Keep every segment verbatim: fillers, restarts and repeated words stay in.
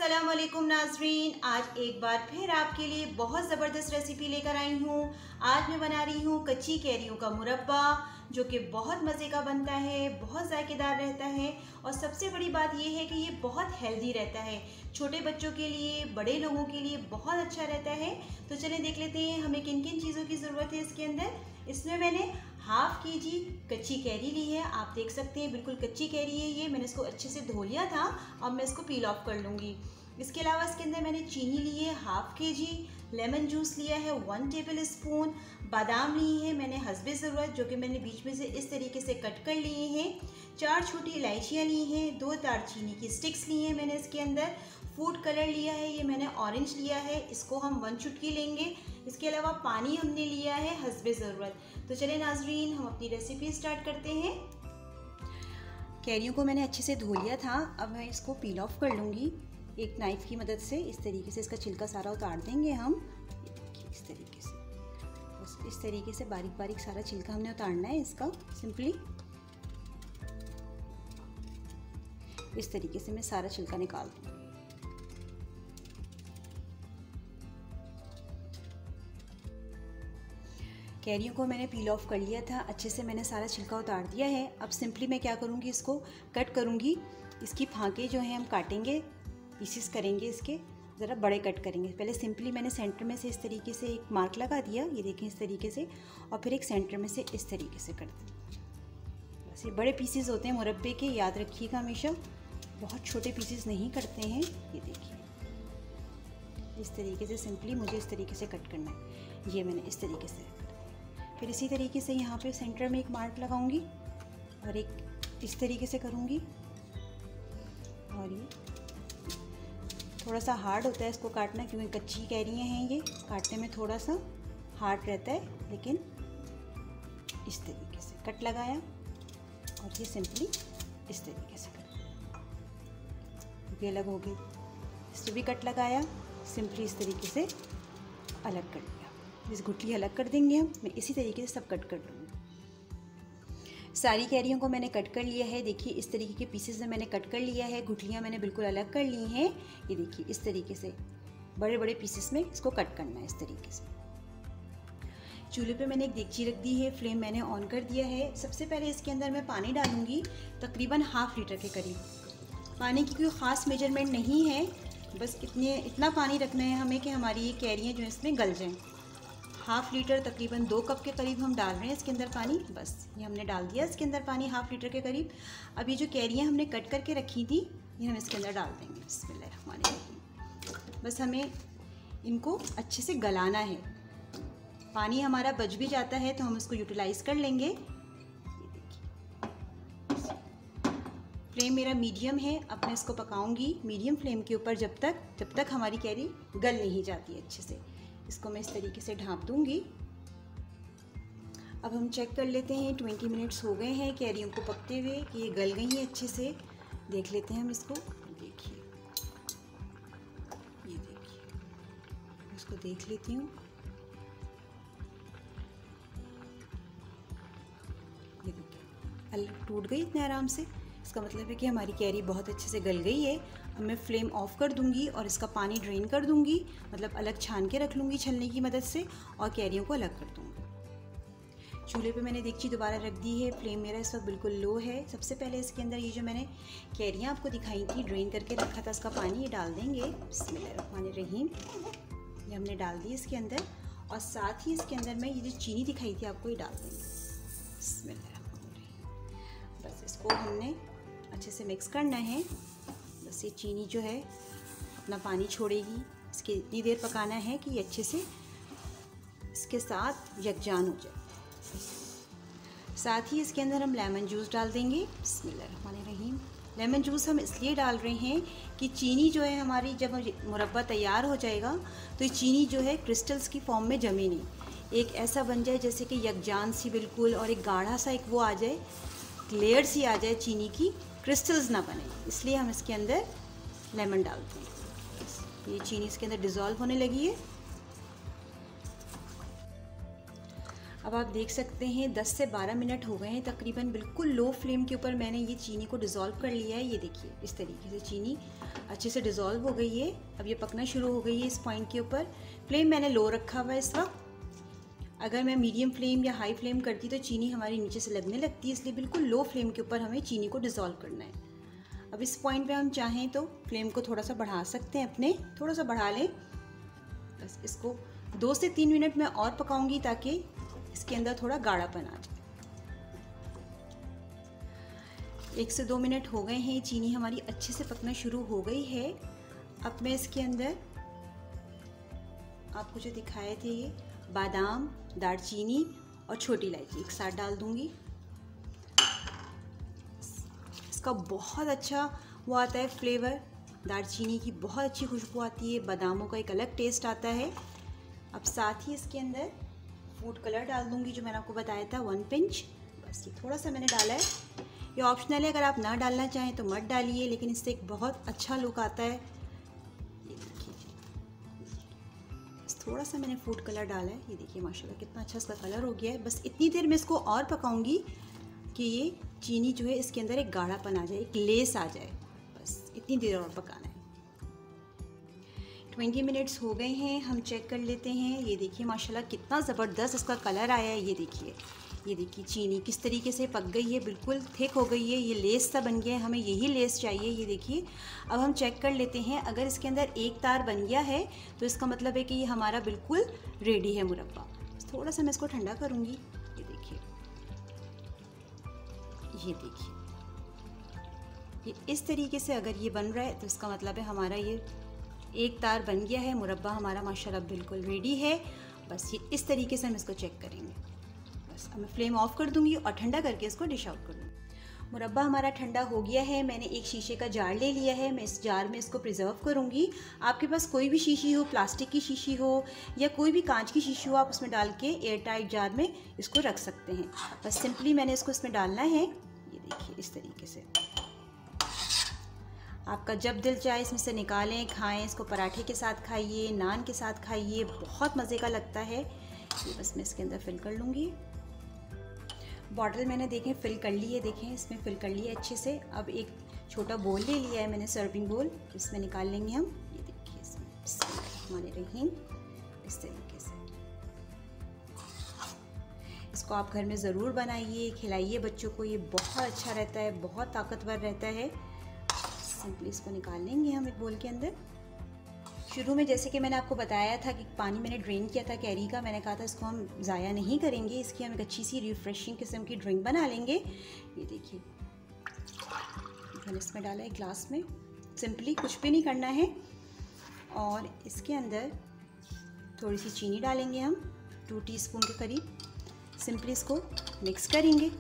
अस्सलाम वालेकुम नाजरीन, आज एक बार फिर आपके लिए बहुत ज़बरदस्त रेसिपी लेकर आई हूँ। आज मैं बना रही हूँ कच्ची कैरियों का मुरब्बा, जो कि बहुत मज़े का बनता है, बहुत जायकेदार रहता है और सबसे बड़ी बात यह है कि ये बहुत हेल्दी रहता है। छोटे बच्चों के लिए, बड़े लोगों के लिए बहुत अच्छा रहता है। तो चलें देख लेते हैं हमें किन किन चीज़ों की ज़रूरत है इसके अंदर। इसमें मैंने हाफ के जी कच्ची कैरी ली है। आप देख सकते हैं बिल्कुल कच्ची कैरी है ये। मैंने इसको अच्छे से धो लिया था, अब मैं इसको पील ऑफ कर लूँगी। इसके अलावा इसके अंदर मैंने चीनी ली है हाफ के जी, लेमन जूस लिया है वन टेबल स्पून, बादाम लिए हैं मैंने हस्बे ज़रूरत, जो कि मैंने बीच में से इस तरीके से कट कर लिए हैं। चार छोटी इलायचियाँ ली हैं, दो दालचीनी की स्टिक्स ली हैं मैंने इसके अंदर। फूड कलर लिया है, ये मैंने ऑरेंज लिया है, इसको हम वन चुटकी लेंगे। इसके अलावा पानी हमने लिया है हस्बे ज़रूरत। तो चले नाजरीन, हम अपनी रेसिपी स्टार्ट करते हैं। कैरियों को मैंने अच्छे से धो लिया था, अब मैं इसको पील ऑफ कर लूँगी एक नाइफ़ की मदद से। इस तरीके से इसका छिलका सारा उतार देंगे हम, इस तरीके से। बस इस तरीके से बारीक बारीक सारा छिलका हमने उतारना है इसका। सिंपली इस तरीके से मैं सारा छिलका निकाल दूँगी। कैरियों को मैंने पील ऑफ कर लिया था, अच्छे से मैंने सारा छिलका उतार दिया है। अब सिंपली मैं क्या करूँगी, इसको कट करूँगी। इसकी फांके जो हैं हम काटेंगे, पीसेस करेंगे इसके, ज़रा बड़े कट करेंगे। पहले सिंपली मैंने सेंटर में से इस तरीके से एक मार्क लगा दिया, ये देखें इस तरीके से, और फिर एक सेंटर में से इस तरीके से कर दिया। बस ये बड़े पीसेस होते हैं मुरब्बे के, याद रखिएगा हमेशा, बहुत छोटे पीसेस नहीं करते हैं। ये देखिए इस तरीके से सिंपली मुझे इस तरीके से कट करना है। ये मैंने इस तरीके से, फिर इसी तरीके से यहाँ पे सेंटर में एक मार्क लगाऊंगी और एक इस तरीके से करूँगी। और ये थोड़ा सा हार्ड होता है इसको काटना, क्योंकि कच्ची कैरियाँ हैं, ये काटने में थोड़ा सा हार्ड रहता है। लेकिन इस तरीके से कट लगाया और ये सिंपली इस तरीके से कट, ये अलग हो गई। इससे भी कट लगाया, सिंपली इस तरीके से अलग कर दिया। इस गुठली अलग कर देंगे हम। मैं इसी तरीके से सब कट कर लूँगी। सारी कैरियों को मैंने कट कर लिया है। देखिए इस तरीके के पीसेस में मैंने कट कर लिया है। गुठलियाँ मैंने बिल्कुल अलग कर ली हैं। ये देखिए इस तरीके से बड़े बड़े पीसेस में इसको कट करना है इस तरीके से। चूल्हे पे मैंने एक देगची रख दी है, फ्लेम मैंने ऑन कर दिया है। सबसे पहले इसके अंदर मैं पानी डालूँगी, तकरीबन हाफ़ लीटर के करीब। पानी की कोई ख़ास मेजरमेंट नहीं है, बस इतने इतना पानी रखना है हमें कि हमारी ये कैरियाँ जो इसमें गल जाएँ। हाफ़ लीटर तकरीबन दो कप के करीब हम डाल रहे हैं इसके अंदर पानी। बस ये हमने डाल दिया इसके अंदर पानी हाफ़ लीटर के करीब। अब ये जो कैरियाँ हमने कट करके रखी थी, ये हम इसके अंदर डाल देंगे। बिस्मिल्लाहिर्रहमानिर्रहीम। बस हमें इनको अच्छे से गलाना है। पानी हमारा बच भी जाता है तो हम इसको यूटिलाइज़ कर लेंगे। ये देखिए फ्लेम मेरा मीडियम है। अब मैं इसको पकाऊंगी मीडियम फ्लेम के ऊपर जब तक जब तक हमारी कैरी गल नहीं जाती अच्छे से। इसको मैं इस तरीके से ढाँप दूंगी। अब हम चेक कर लेते हैं, बीस मिनट्स हो गए हैं कैरियों को पकते हुए कि ये गल गई हैं अच्छे से। देख लेते हैं हम इसको। देखिए ये देखिए, इसको देख लेती हूँ। ये देखिए अलग टूट गई इतने आराम से। इसका मतलब है कि हमारी कैरी बहुत अच्छे से गल गई है। अब मैं फ्लेम ऑफ कर दूंगी और इसका पानी ड्रेन कर दूंगी, मतलब अलग छान के रख लूँगी छलनी की मदद से, और कैरियों को अलग कर दूंगी। चूल्हे पे मैंने देगची दोबारा रख दी है। फ्लेम मेरा इस वक्त बिल्कुल लो है। सबसे पहले इसके अंदर ये जो मैंने कैरियाँ आपको दिखाई थी, ड्रेन करके रखा था, उसका पानी ये डाल देंगे। बिस्मिल्लाहिर्रहमानिर्रहीम। ये हमने डाल दी इसके अंदर, और साथ ही इसके अंदर मैं ये जो चीनी दिखाई थी आपको, ये डाल देंगे। बिस्मिल्लाहिर्रहमानिर्रहीम। बस इसको हमने अच्छे से मिक्स करना है। बस ये चीनी जो है अपना पानी छोड़ेगी, इसके इतनी देर पकाना है कि ये अच्छे से इसके साथ यकजान हो जाए। साथ ही इसके अंदर हम लेमन जूस डाल देंगे। बिस्मिल्लाहिर्रहमानिर्रहीम। लेमन जूस हम इसलिए डाल रहे हैं कि चीनी जो है हमारी, जब मुरब्बा तैयार हो जाएगा तो ये चीनी जो है क्रिस्टल्स की फॉर्म में जमे नहीं, एक ऐसा बन जाए जैसे कि यकजान सी बिल्कुल, और एक गाढ़ा सा एक वो आ जाए, लेयर सी आ जाए चीनी की, क्रिस्टल्स ना बने। इसलिए हम इसके अंदर लेमन डालते हैं। ये चीनी इसके अंदर डिज़ोल्व होने लगी है। अब आप देख सकते हैं दस से बारह मिनट हो गए हैं तकरीबन। बिल्कुल लो फ्लेम के ऊपर मैंने ये चीनी को डिज़ोल्व कर लिया है। ये देखिए इस तरीके से चीनी अच्छे से डिज़ोल्व हो गई है। अब ये पकना शुरू हो गई है इस पॉइंट के ऊपर। फ्लेम मैंने लो रखा हुआ है इस वक्त। अगर मैं मीडियम फ्लेम या हाई फ्लेम करती तो चीनी हमारी नीचे से लगने लगती है, इसलिए बिल्कुल लो फ्लेम के ऊपर हमें चीनी को डिज़ोल्व करना है। अब इस पॉइंट पे हम चाहें तो फ्लेम को थोड़ा सा बढ़ा सकते हैं, अपने थोड़ा सा बढ़ा लें। बस इसको दो से तीन मिनट में और पकाऊंगी ताकि इसके अंदर थोड़ा गाढ़ापन आ जाए। एक से दो मिनट हो गए हैं, चीनी हमारी अच्छे से पकना शुरू हो गई है। अब मैं इसके अंदर आपको जो दिखाए थे ये बादाम, दालचीनी और छोटी इलायची एक साथ डाल दूंगी। इसका बहुत अच्छा वो आता है फ्लेवर, दालचीनी की बहुत अच्छी खुशबू आती है, बादामों का एक अलग टेस्ट आता है। अब साथ ही इसके अंदर फूड कलर डाल दूंगी जो मैंने आपको बताया था, वन पिंच। बस ये थोड़ा सा मैंने डाला है, ये ऑप्शनल है, अगर आप ना डालना चाहें तो मत डालिए, लेकिन इससे एक बहुत अच्छा लुक आता है। ये देखिए, थोड़ा सा मैंने फूड कलर डाला है, ये देखिए माशाल्लाह कितना अच्छा इसका कलर हो गया है। बस इतनी देर में इसको और पकाऊंगी कि ये चीनी जो है इसके अंदर एक गाढ़ापन आ जाए, एक लेस आ जाए। बस इतनी देर और पकाना है। ट्वेंटी मिनट्स हो गए हैं, हम चेक कर लेते हैं। ये देखिए माशाल्लाह कितना ज़बरदस्त इसका कलर आया है। ये देखिए, ये देखिए चीनी किस तरीके से पक गई है, बिल्कुल थिक हो गई है, ये लेस सा बन गया है, हमें यही लेस चाहिए। ये देखिए, अब हम चेक कर लेते हैं, अगर इसके अंदर एक तार बन गया है तो इसका मतलब है कि ये हमारा बिल्कुल रेडी है मुरब्बा। थोड़ा सा मैं इसको ठंडा करूँगी। ये देखिए, ये देखिए, ये इस तरीके से अगर ये बन रहा है तो इसका मतलब है हमारा ये एक तार बन गया है, मुरब्बा हमारा माशाल्लाह बिल्कुल रेडी है। बस ये इस तरीके से हम इसको चेक करेंगे। बस अब मैं फ्लेम ऑफ कर दूंगी और ठंडा करके इसको डिश आउट कर दूँगी। मुरब्बा हमारा ठंडा हो गया है, मैंने एक शीशे का जार ले लिया है, मैं इस जार में इसको प्रिजर्व करूँगी। आपके पास कोई भी शीशी हो, प्लास्टिक की शीशी हो या कोई भी कांच की शीशी हो, आप उसमें डाल के एयर टाइट जार में इसको रख सकते हैं। बस सिंपली मैंने इसको इसमें डालना है। ये देखिए इस तरीके से, आपका जब दिल चाहे इसमें से निकालें, खाएं। इसको पराठे के साथ खाइए, नान के साथ खाइए, बहुत मज़े का लगता है। ये बस मैं इसके अंदर फिल कर लूँगी। बॉटल मैंने देखें फिल कर ली है, देखें इसमें फिल कर ली है अच्छे से। अब एक छोटा बोल ले लिया है मैंने, सर्विंग बोल, इसमें निकाल लेंगे हम। ये देखिए इसमें बिस्मिल्लाहिर्रहमानिर्रहीम, इस तरीके से। इसको आप घर में ज़रूर बनाइए, खिलाइए बच्चों को, ये बहुत अच्छा रहता है, बहुत ताकतवर रहता है। सिंपली इसको निकाल लेंगे हम एक बोल के अंदर। शुरू में जैसे कि मैंने आपको बताया था कि पानी मैंने ड्रेन किया था कैरी का, मैंने कहा था इसको हम ज़ाया नहीं करेंगे, इसकी हम एक अच्छी सी रिफ़्रेशिंग किस्म की ड्रिंक बना लेंगे। ये देखिए मैंने इसमें डाला है ग्लास में, सिंपली कुछ भी नहीं करना है। और इसके अंदर थोड़ी सी चीनी डालेंगे हम, टू टीस्पून के करीब। सिंपली इसको मिक्स करेंगे,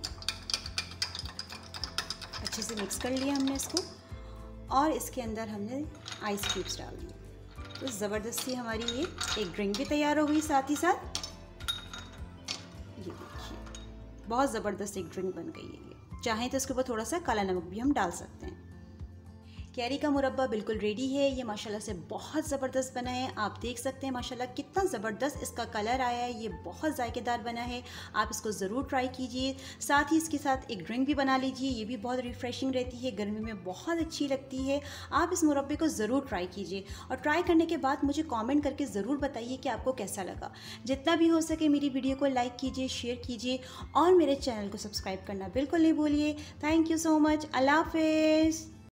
अच्छे से मिक्स कर लिया हमने इसको। और इसके अंदर हमने आइस क्यूब्स डाल दिए, तो ज़बरदस्ती हमारी ये एक ड्रिंक भी तैयार हो गई साथ ही साथ। ये देखिए बहुत ज़बरदस्त एक ड्रिंक बन गई है ये। चाहें तो इसके ऊपर थोड़ा सा काला नमक भी हम डाल सकते हैं। कैरी का मुरब्बा बिल्कुल रेडी है, ये माशाल्लाह से बहुत ज़बरदस्त बना है। आप देख सकते हैं माशाल्लाह कितना ज़बरदस्त इसका कलर आया है, ये बहुत जायकेदार बना है। आप इसको ज़रूर ट्राई कीजिए, साथ ही इसके साथ एक ड्रिंक भी बना लीजिए, ये भी बहुत रिफ़्रेशिंग रहती है, गर्मी में बहुत अच्छी लगती है। आप इस मुरब्बे को ज़रूर ट्राई कीजिए और ट्राई करने के बाद मुझे कॉमेंट करके ज़रूर बताइए कि आपको कैसा लगा। जितना भी हो सके मेरी वीडियो को लाइक कीजिए, शेयर कीजिए और मेरे चैनल को सब्सक्राइब करना बिल्कुल नहीं भूलिए। Thank you so much. अल्लाह हाफ़िज़।